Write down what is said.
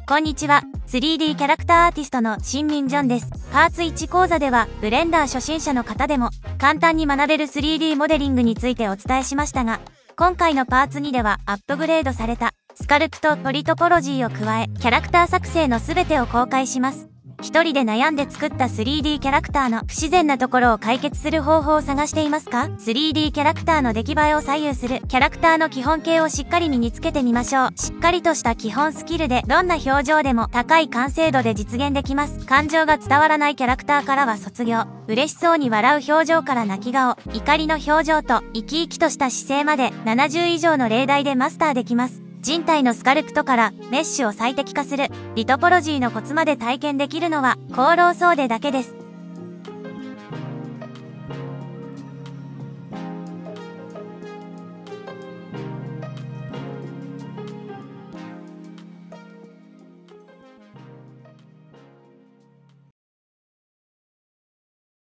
こんにちは。3D キャラクターアーティストのシンミンジョンです。パーツ1講座では、ブレンダー初心者の方でも、簡単に学べる 3D モデリングについてお伝えしましたが、今回のパーツ2では、アップグレードされた、スカルプとトリトポロジーを加え、キャラクター作成の全てを公開します。一人で悩んで作った 3D キャラクターの不自然なところを解決する方法を探していますか？ 3D キャラクターの出来栄えを左右するキャラクターの基本形をしっかり身につけてみましょう。しっかりとした基本スキルでどんな表情でも高い完成度で実現できます。感情が伝わらないキャラクターからは卒業、嬉しそうに笑う表情から泣き顔、怒りの表情と生き生きとした姿勢まで70以上の例題でマスターできます。人体のスカルプトからメッシュを最適化するリトポロジーのコツまで体験できるのは功労総出だけです。